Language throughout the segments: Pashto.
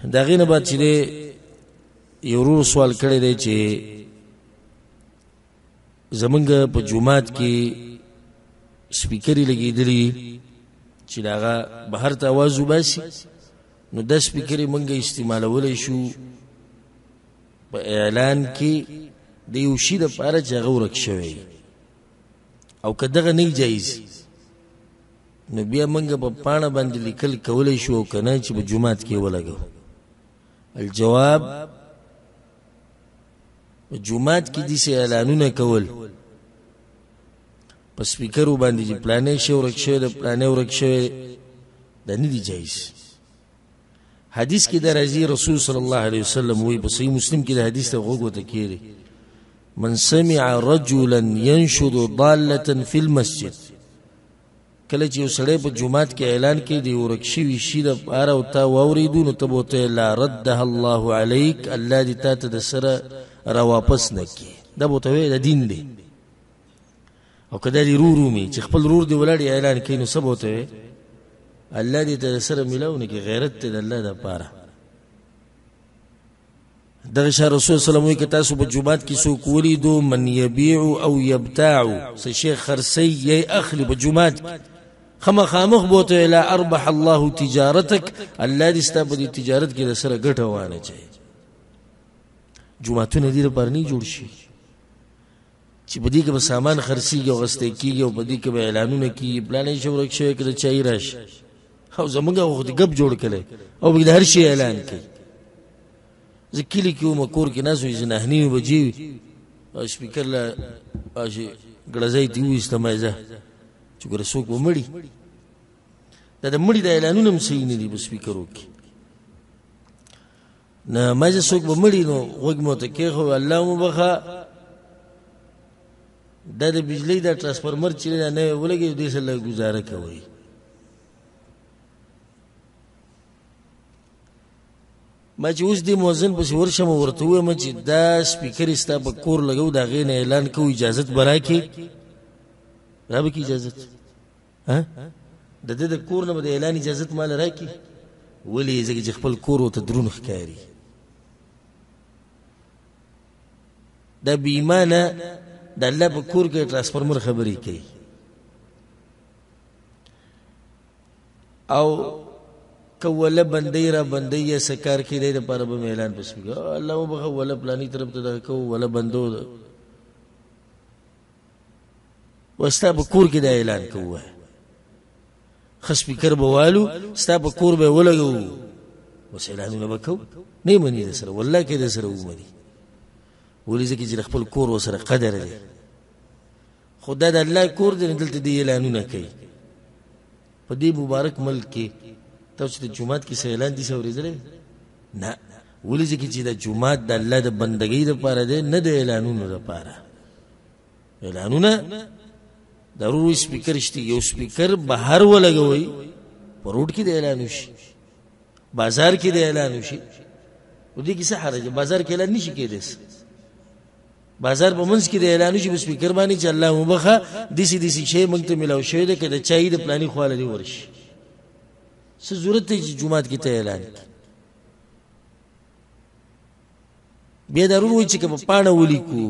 دا غینه بعد چې یو ورور سوال کړی دی چې زمونږ په جومات کې سپیکرې لګېدلي چې د هغه بهر ته اواز وباسي، نو دا سپیکرې مونږ استعمالولی شو په اعلان کې د یو شي دپاره چې هغه ورک شوی، او که دغه نه جایز نو بیا مونږ په پاڼه باندې لیکل کولی شو او که نه چې په جومات کې ولګو. الجواب په جومات کې داسې اعلانونه کول په سپیکرو باندې چې پلانې شی ورک شوی د پلانې ورک شوی دا نه دي جایز. حدیث کې دا راځي رسول صلی الله علیه وسلم وایي په صحیح مسلم کې د حدیث ته غوږ ورته کېږدئ، من سمع رجلا ينشد ضالة في المسجد، کله چې یو سړی په جومات کې اعلان کوي د ورک شوي شي دپاره او تا واورېدو نو ته به ورته لا ردها الله علیک، الله دې تا ته د سره راواپس نه کړي. دا به ورته وایي د دین دی. او که دا دې رور ومي چې خپل رور دې ولاړ اعلان کوي نو څه به ورته وایي؟ الله دې ته د سره میلاو نه کړي، غیرت دی د الله دپاره. دغه شان رسول صلی الله علیه وسلم وایي که تاسو په جومات کې څوک ولیدو من یبیع او یبتاع، څه شی خرڅوي یا اخلي په جومات کې، خامخ بوته لا اربح الله تجارتک، الله دې ستا په دې تجارت کې د سره ګټه وانه چي. جوماتونه دې لپاره نه جوړ شي چې په دې کې به سامان خرڅېږي او غستی کېږي او په دې کې به اعلانونه کېږي پلانی شی ورک شوی که د چایي راشي. او زمونږ خو د ګپ جوړ کړی او پکې د هر شي اعلان کوي. زه کلي کې وم کور کې ناست وم چې 9:30 بجې وي او سپیکر له ګړزی ته وویستم ځه چې ګوره څوک به مړي. دا د مړي د اعلانونه هم صحیح نه دي په سپیکرو کې. نه ما چې څوک به مړي نو غوږ مې ورته کېښود، الله مو بخښه دا د بجلۍ دا ټرانسفارمر چې دی دا نوی ولګېد دې سره لږ ګزاره کوئ. ما چې اوس دې مؤذن پسې ورشم او ورته ووایم چې دا سپیکر یې ستا په کور لګو د هغې نه اعلان کوو اجازت به راکړې، را به کړي اجازت؟ د ده د کور نه به د اعلان اجازت مال راکړي؟ ولې؟ ځکه چې خپل کور ورته دروند ښکاري. دا بې ایمانه د الله په کور کې ټرانسفارمر خبرې کوي. او که وله بندۍ را بندۍ یا څه کار کې دی دپاره به مې اعلان پسې کوي، الله وبخښه وله پلاني طرف ته دغه کوو وله بندو ده وستا په کور کې دا اعلان کوو، ښه سپیکر به والو ستا په کور به یې ولګوو بس اعلانونه به کوو. نه یې مني د سره، والله کې د سره ومني. ولې؟ ځکه چې د خپل کور ورسره قدر دی. خو دا د الله کور دی نه دلته دې اعلانونه کوي. په دې مبارک ملک کې تاسو د جومات کې څه اعلان دي څه اورېدلی؟ نه. ولې؟ ځکه چې د جومات د الله د بندګۍ دپاره دی نه د اعلانونو دپاره. اعلانونه ضروري سپیکر شته، یو سپیکر بهر ولګوئ په روډ کې د اعلان وشي، بازار کې د اعلان وشي. و دې کې څه حرج؟ بازار کې اعلان نشي کېدی. بازار په منځ کې د اعلان وشي په سپیکر باندې چې الله مو بخښه داسې داسې شی موږ ته میلاو شوی دی که د چایي د پلاني خواله دې ورشي. څه ضرورت دی چې جومات کې ته اعلان کړي؟ بیا ضرور وایي چې که په پاڼه ولیکو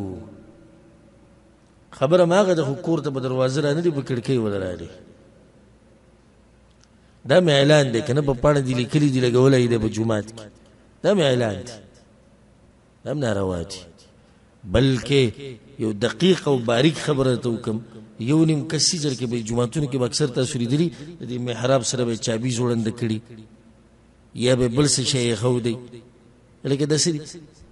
خبره ماغه د خو کور ته په دروازه را نه دي په کړکۍ وله راغلي. دا مې اعلان دی که نه په پاڼه دي لیکلي دي لګولی دی په جومات کې، دا مې اعلان دی. دا هم ناروا دي. بلکې یو دقیق او باریک خبره ته وکړم، یو نیم کسي جر کې به جوماتونو کې به اکثر تاسو لیدلي د دې محراب سره به چابي زوړنده کړي یا به بل څه شی یې ښودی. لکه داسې دي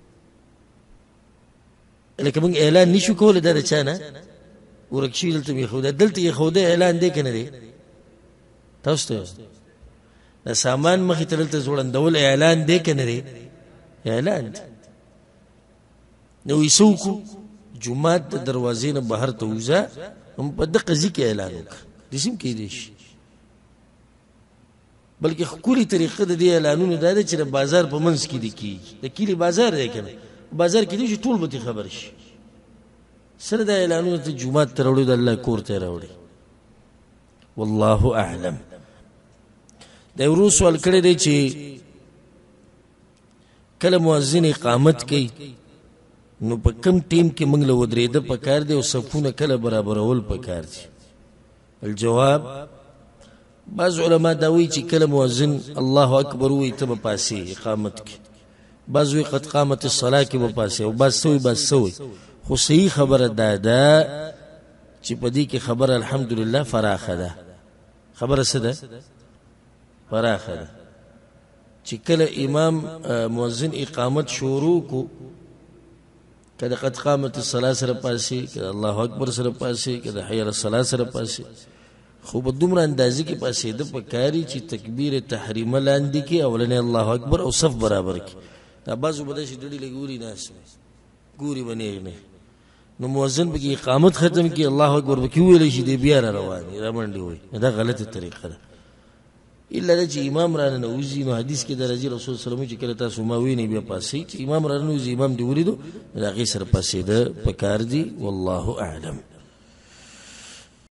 لکه موږ اعلان نشو کولی دا د چا نه ورک شوي دلته مې ښوده، دلته یې ښوده اعلان دی که نه دی؟ تاسو ته د سامان مخې ته دلته زوړندول اعلان دی که نه دی؟ اعلان دی. نو یې څه وکړو؟ جومات د دروازې نه بهر ته وځه په دقه ځي کې اعلان وکړه. داسې هم کېدی شي. بلکې ښکلې طریقه د دې اعلانونو دا ده چې د بازار په منځ کې دې کېږي. د کلي بازار دی که نه؟ بازار کې دی چې ټول به ترې خبر شي. سره دا اعلانونه ته جومات ته راوړي د الله کور ته راوړي. والله اعلم. دا ورو سوال کړی دی چې کله مؤذن اقامت کوي نو په کم ټیم کې موږ له ودرېده پکار دی او صفونه کله برابرول پکار دي. الجواب بعض علما دا وایي چې کله مؤذن الله اکبر وایي ته به پاسې اقامت کې، بعض وایي قد قامت الصلاه کې به پاسې، او بعض سوی خو صحیح خبره دا ده چې په دې کې خبره الحمدلله فراخه ده. خبره څه ده؟ فراخه ده چې کله امام مؤذن اقامت شروع کو، کله قد قامت الصلاه سره پاسې، کله الله اکبر سره پاسې، کله حي علی الصلاه سره پاسې، خو په دومره اندازې کې پاسېده پکاري چې تکبیر تحریمه لاندې کې اولنې الله اکبر او صف برابر کې. دا بعضو به داسې ډډې لږ ګوري ناست ګوري به نه، نو مؤذن به کې اقامت ختم کړي الله اکبر به کې وویلی شي دی بیا را روان وي را منډې وایي. دا غلطه طریقه ده. الا دا چې امام را ننوځي نو حدیث کې د رسول الله صلی الله علیه وسلم چې کله تاسو ما وینئ بیا پاسئ، چې امام را ننوځي امام دې ولیدو د هغې سره پاسېده پکار دي. والله اعلم.